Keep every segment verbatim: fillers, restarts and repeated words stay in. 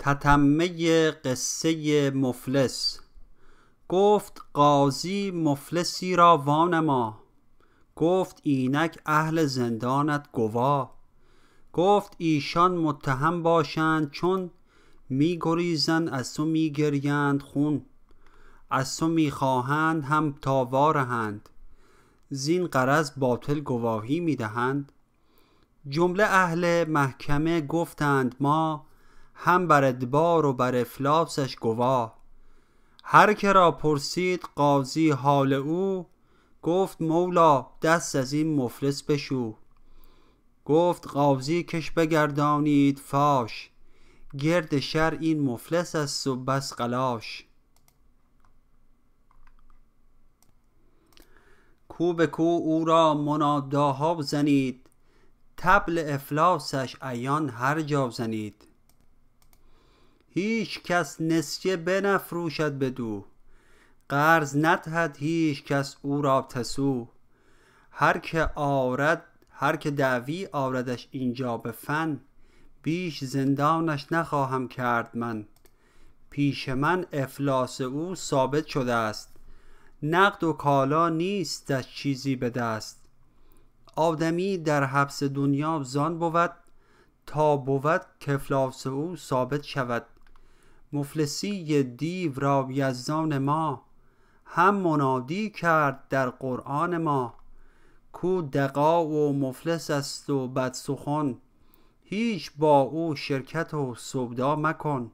تتمهی قصه مفلس. گفت قاضی مفلسی را وانما، گفت اینک اهل زندانت گوا. گفت ایشان متهم باشند چون، می گریزند از تو می گریند خون. از تو می خواهند هم تا وارهند، زین غرض باطل گواهی می دهند. جمله اهل محکمه گفتند ما، هم بر ادبار و بر افلاسش گواه. هر که را پرسید قاضی حال او، گفت مولا دست از این مفلس بشو. گفت قاضی کش بگردانید فاش، گرد شر این مفلس است و بس قلاش. کو به کو او را مناداها زنید، طبل افلاسش عیان هر جا زنید. هیچ کس نسیه بنفروشد بدو، قرض ندهد هیچ کس او را تسو. هر که آرد هر که دعوی آردش اینجا به فن، بیش زندانش نخواهم کرد من. پیش من افلاس او ثابت شده است، نقد و کالا نیستش چیزی به دست. آدمی در حبس دنیا زان بود، تا بود که افلاس او ثابت شود. مفلسی دیو را یزدان ما، هم منادی کرد در قرآن ما. کو دغا و مفلس است و بد سخن، هیچ با او شرکت و سودا مکن.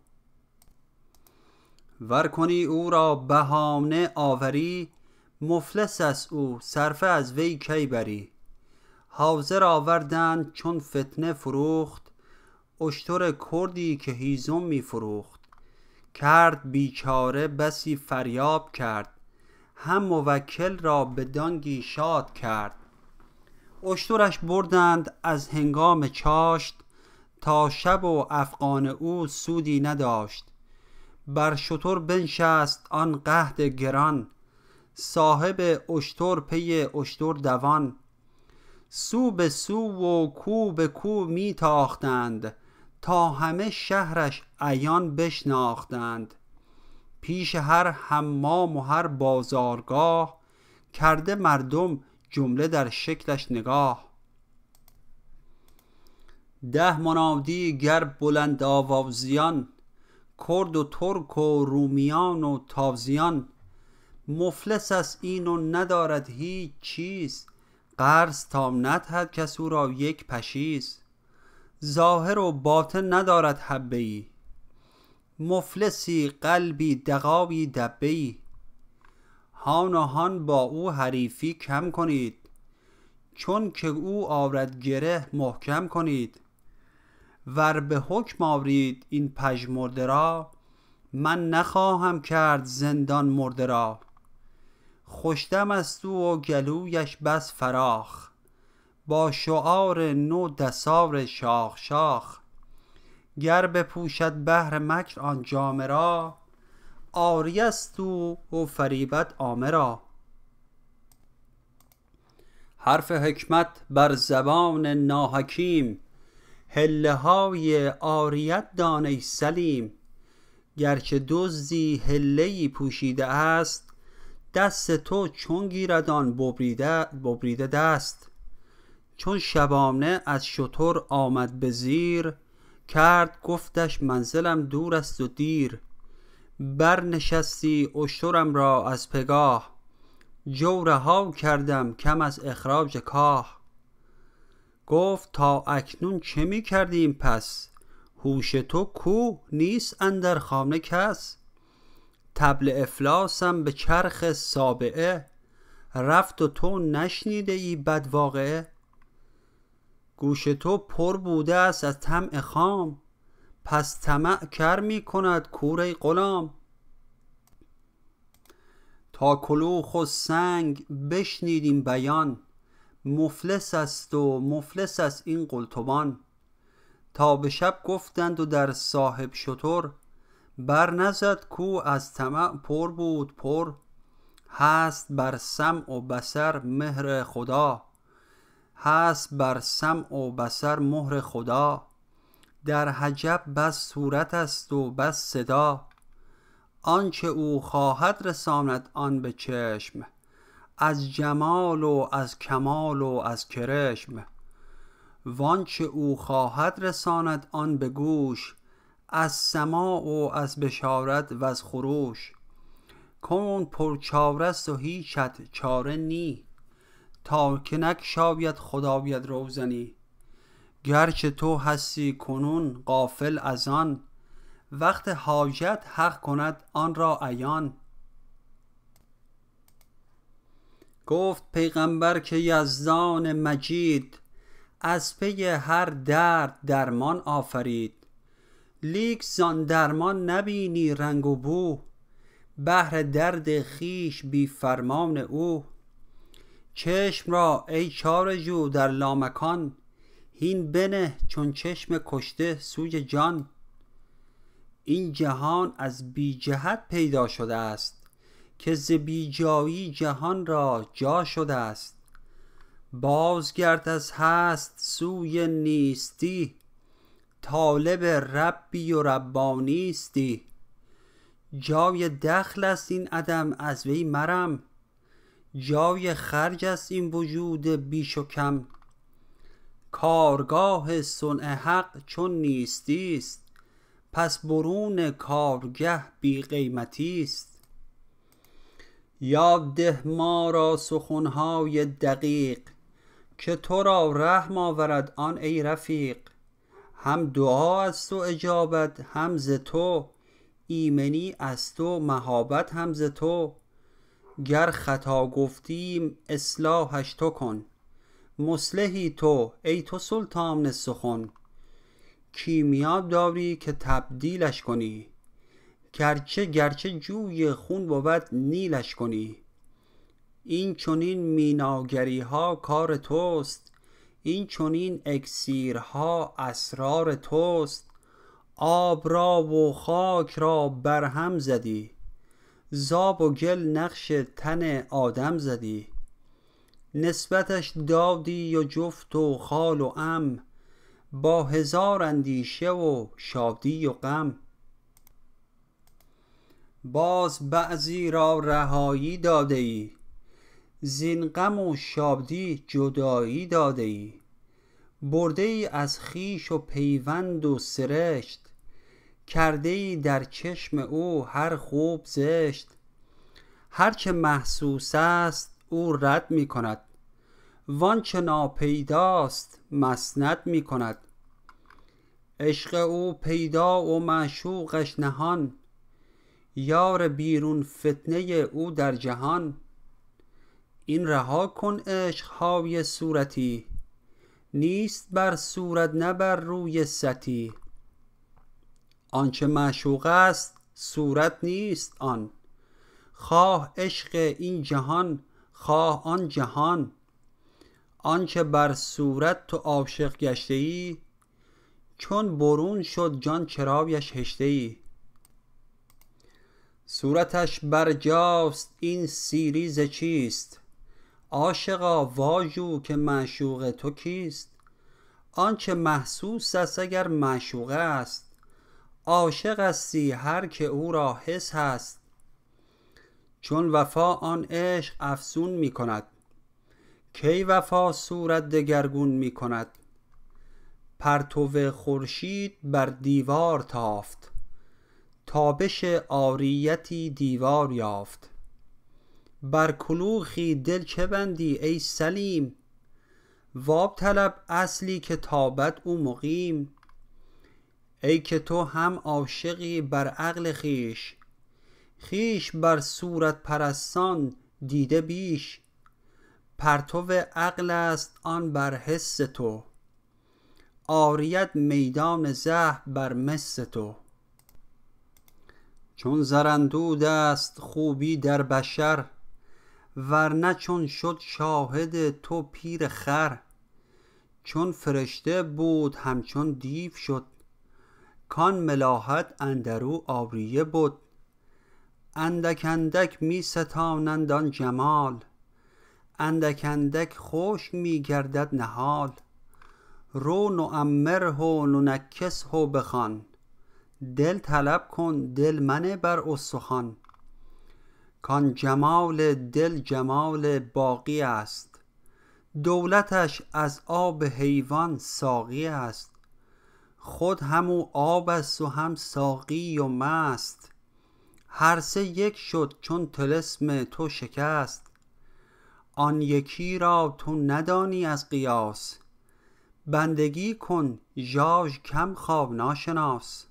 ور کنی او را بهانه آوری، مفلس است او صرفه از وی کی بری. حاضر آوردند چون فتنه فروخت، اشتر کردی که هیزم می فروخت. کرد بیچاره بسی فریاب کرد، هم موکل را به دانگی شاد کرد. اشترش بردند از هنگام چاشت، تا شب و افغان او سودی نداشت. بر شتر بنشست آن قحط گران، صاحب اشتر پی اشتر دوان. سو به سو و کو به کو می تاختند، تا همه شهرش عیان بشناختند. پیش هر حمام و هر بازارگاه، کرده مردم جمله در شکلش نگاه. ده منادی گر بلند آوازیان، کرد و ترک و رومیان و تازیان. مفلس است این و ندارد هیچ چیز، قرض تا ندهد کس او را یک پشیز. ظاهر و باطن ندارد حبه ای، مفلسی قلبی دغایی دبه ای. هان و هان با او حریفی کم کنید، چون که او آورد گره محکم کنید. ور به حکم آورید این پژمرده را، من نخواهم کرد زندان مرده را. خوشدم است او و گلویش بس فراخ، با شعار نو دسار شاخ شاخ. گر بپوشد بهر مکر آن جامه را، عاری است او و فریبد عامه را. حرف حکمت بر زبان ناحکیم، حله های عاریت دان ای سلیم. گرچه دزدی حله ای پوشیده است، دست تو چون گیرد آن ببریده, ببریده دست. چون شبانه از شتر آمد به زیر، کرد گفتش منزلم دور است و دیر. برنشستی اشترم را از پگاه، جو رها کردم کم از اخراج کاه. گفت تا اکنون چه می کردیم پس، هوش تو کو نیست اندر خانه کس. طبل افلاسم به چرخ سابعه، رفت و تو نشنیده ای بد واقعه. گوش تو پر بوده است از طمع خام، پس طمع کر می کند کور ای غلام. تا کلوخ و سنگ بشنیدیم بیان، مفلس است و مفلس است این قلتبان. تا به شب گفتند و در صاحب شتر، بر نزد کو از طمع پر بود پر. هست بر سمع و بصر مهر خدا، هست بر سمع و بصر مهر خدا. در حجب بس صورت است و بس صدا، آنچه او خواهد رساند آن به چشم، از جمال و از کمال و از کرشم. وانچه او خواهد رساند آن به گوش، از سماع و از بشارت و از خروش. کون پرچاره است و هیچت چاره نی، تا که نگشاید خدایت روزنی. گرچه تو هستی کنون غافل از آن، وقت حاجت حق کند آن را عیان. گفت پیغمبر که یزدان مجید، از پی هر درد درمان آفرید. لیک زان درمان نبینی رنگ و بو، بهر درد خویش بی فرمان او. چشم را ای چاره جو در لامکان، هین بنه چون چشم کشته سوی جان. این جهان از بی جهت پیدا شده است، که ز بی جایی جهان را جا شده است. بازگرد از هست سوی نیستی، طالب ربی و ربانیستی. جای دخل است این عدم از وی مرم، جای خرج است این وجود بیش و کم. کارگاه صنع حق چون نیستی است، پس برون کارگه بی قیمتی است. یاد ده ما را سخنهای دقیق، که تو را رحم آورد آن ای رفیق. هم دعا از تو اجابت هم ز تو، ایمنی از تو مهابت هم ز تو. گر خطا گفتیم اصلاحش تو کن، مصلحی تو ای تو سلطان سخن. کیمیا داری که تبدیلش کنی، گرچه گرچه جوی خون بود نیلش کنی. این چنین میناگری ها کار توست، این چنین اکسیرها اسرار توست. آب را و خاک را برهم زدی، زاب و گل نقش تن آدم زدی. نسبتش دادی و جفت و خال و عم، با هزار اندیشه و شادی و غم. باز بعضی را رهایی داده ای، زین غم و شادی جدایی داده ای. برده ای از خویش و پیوند و سرشت، کرده ای در چشم او هر خوب زشت. هرچه محسوس است او رد می کند، وانچه ناپیداست مسند می کند. عشق او پیدا و معشوقش نهان، یار بیرون فتنه او در جهان. این رها کن عشقهای صورتی، نیست بر صورت نه بر روی ستی. آنچه معشوق است صورت نیست آن، خواه عشق این جهان خواه آن جهان. آنچه بر صورت تو عاشق گشته ای، چون برون شد جان چرایش هشته ای. صورتش بر جاست این سیری ز چیست، عاشقا واجو که معشوق تو کیست. آنچه محسوس است اگر معشوق است، عاشق استی هر که او را حس هست. چون وفا آن عشق افزون می کند، کی وفا صورت دگرگون می کند. پرتو خورشید بر دیوار تافت، تابش عاریتی دیوار یافت. بر کلوخی دل چه بندی ای سلیم، واب طلب اصلی که تابد او مقیم. ای که تو هم عاشقی بر عقل خویش، خویش بر صورت پرستان دیده بیش. پرتو عقل است آن بر حس تو، عاریت میدان زهر بر مس تو. چون زراندود است خوبی در بشر، ورنه چون شد شاهد تو پیر خر. چون فرشته بود همچون دیو شد، کان ملاحت اندرو عاریه بود. اندک اندک می ستانند آن جمال، اندک اندک خشک می گردد نهال. رو نعمره و ننکسه بخوان، دل طلب کن دل منه بر استخوان. کان جمال دل جمال باقی است، دولتش از آب حیوان ساقی است. خود همو آب است و هم ساقی و مست، هر سه یک شد چون طلسم تو شکست. آن یکی را تو ندانی از قیاس، بندگی کن ژاژ کم خواه ناشناس.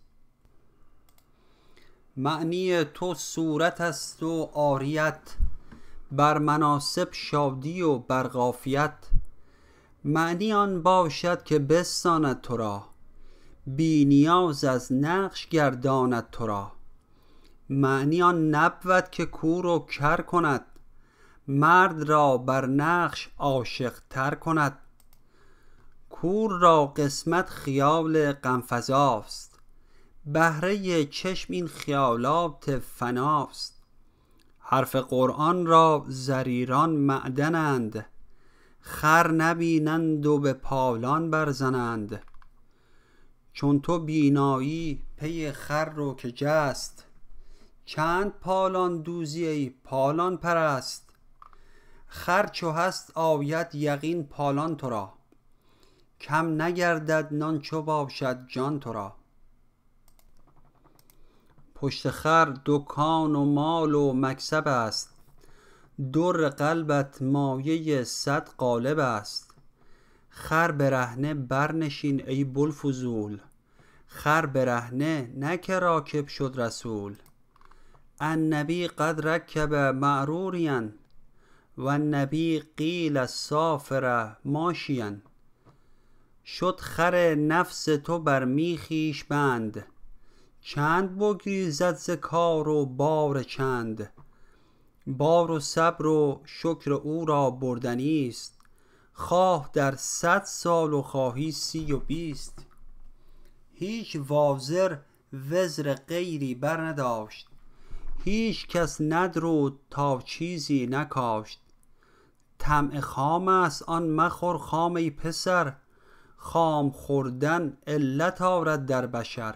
معنی تو صورت است و عاریت، بر مناصب شادی و بر قافیت. معنی آن باشد که بستاند تو را، بی نیاز از نقش گرداند تو را. معنی آن نبود که کور و کر کند، مرد را بر نقش عاشق تر کند. کور را قسمت خیال غم فزاست، بهره چشم این خیالات فناست. حرف قرآن را ضریران معدنند، خر نبینند و به پالان برزنند. چون تو بینایی پی خر رو که جست، چند پالان دوزی ای پالان پرست. خر چو هست آید یقین پالان تو را، کم نگردد نان چو باشد جان تو را. پشت خر دکان و مال و مکسب است، در قلبت مایه صد قالب است. خر برهنه برنشین ای بوالفضول، خر برهنه نه که راکب شد رسول. النبی قد رکب معروریا، و النبی قیل سافر ماشیا. شد خر نفس تو بر میخیش بند، چند بگریزد ز کار و بار چند. بار و صبر و شکر او را بردنی است، خواه در صد سال و خواهی سی و بیست. هیچ وازر وزر غیری بر نداشت، هیچ کس ندرود تا چیزی نکاشت. طمع خام است آن مخور خام ای پسر، خام خوردن علت آرد در بشر.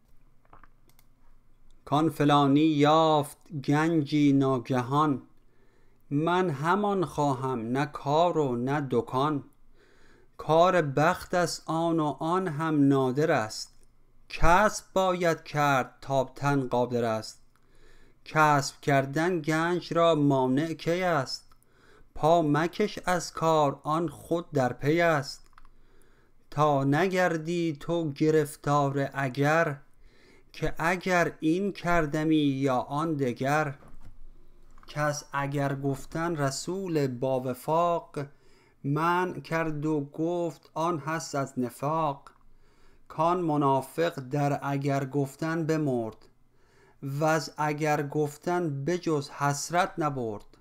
کان فلانی یافت گنجی ناگهان، من همان خواهم نه کار و نه دکان. کار بخت است آن و آن هم نادر است، کسب باید کرد تا تن قادر است. کسب کردن گنج را مانع کی است، پا مکش از کار آن خود در پی است. تا نگردی تو گرفتار اگر، که اگر این کردمی یا آن دگر. کس اگر گفتن رسول با وفاق، منع کرد و گفت آن هست از نفاق. کان منافق در اگر گفتن بمرد، وز اگر گفتن بجز حسرت نبرد.